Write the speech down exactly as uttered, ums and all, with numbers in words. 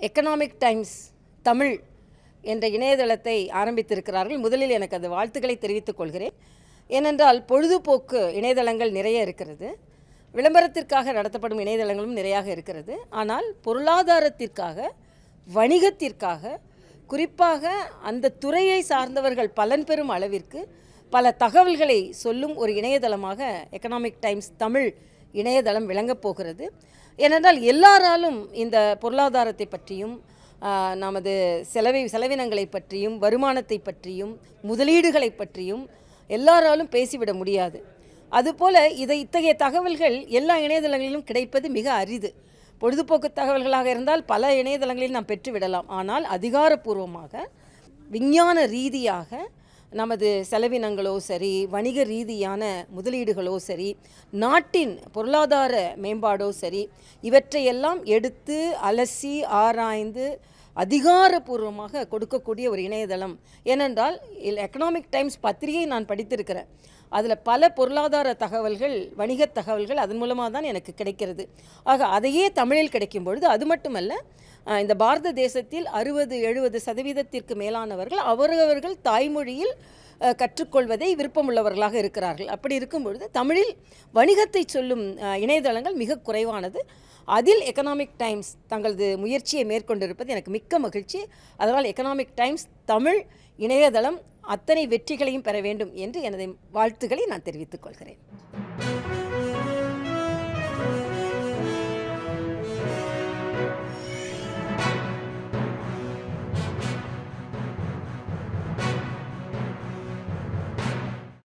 Economic times Tamil என்ற இணையதளத்தை ஆரம்பித்திருக்கிறார்கள். முதலில் எனக்கு அது வாழ்த்துக்களை தெரிவித்துக் கொள்கிறேன். ஏனென்றால் பொழுதுபோக்கு இணையதளங்கள் நிறைய இருக்கிறது, விளம்பரத்திற்காக நடத்தப்படும் இணையதளங்களும் நிறையாக இருக்கிறது. ஆனால் பொருளாதாரத்திற்காக, வணிகத்திற்காக, குறிப்பாக அந்த துறையை சார்ந்தவர்கள் பலன் பெறும் அளவிற்கு பல தகவல்களை சொல்லும் ஒரு இணையதளமாக எக்கனாமிக் டைம்ஸ் தமிழ் இணையதளம் விளங்கப் போகிறது. ஏனென்றால் எல்லாராலும் இந்த பொருளாதாரத்தை பற்றியும் நமது செலவை செலவினங்களை பற்றியும் வருமானத்தை பற்றியும் முதலீடுகளை பற்றியும் எல்லாராலும் பேசிவிட முடியாது. அதுபோல் இதை இத்தகைய தகவல்கள் எல்லா இணையதளங்களிலும் கிடைப்பது மிக அரிது. பொழுதுபோக்கு தகவல்களாக இருந்தால் பல இணையதளங்களில் நாம் பெற்றுவிடலாம். ஆனால் அதிகாரப்பூர்வமாக விஞ்ஞான ரீதியாக நமது செலவினங்களோ சரி, வணிக ரீதியான முதலீடுகளோ சரி, நாட்டின் பொருளாதார மேம்பாடோ சரி, இவற்றையெல்லாம் எடுத்து அலசி ஆராய்ந்து அதிகாரப்பூர்வமாக கொடுக்கக்கூடிய ஒரு இணையதளம். ஏனென்றால் எக்கனாமிக் டைம்ஸ் பத்திரிகை நான் படித்திருக்கிறேன். அதில் பல பொருளாதார தகவல்கள், வணிக தகவல்கள் அதன் மூலமாக தான் எனக்கு கிடைக்கிறது. ஆக அதையே தமிழில் கிடைக்கும் பொழுது, அது மட்டுமல்ல, இந்த பாரத தேசத்தில் அறுபது எழுபது சதவீதத்திற்கு மேலானவர்கள் அவரவர்கள் தாய்மொழியில் கற்றுக்கொள்வதை விருப்பமுள்ளவர்களாக இருக்கிறார்கள். அப்படி இருக்கும் பொழுது தமிழில் வணிகத்தை சொல்லும் இணையதளங்கள் மிக குறைவானது. அதில் எக்கனாமிக் டைம்ஸ் தங்களது முயற்சியை மேற்கொண்டிருப்பது எனக்கு மிக்க மகிழ்ச்சி. அதனால் எக்கனாமிக் டைம்ஸ் தமிழ் இணையதளம் அத்தனை வெற்றிகளையும் பெற வேண்டும் என்று எனது வாழ்த்துக்களை நான் தெரிவித்துக் கொள்கிறேன்.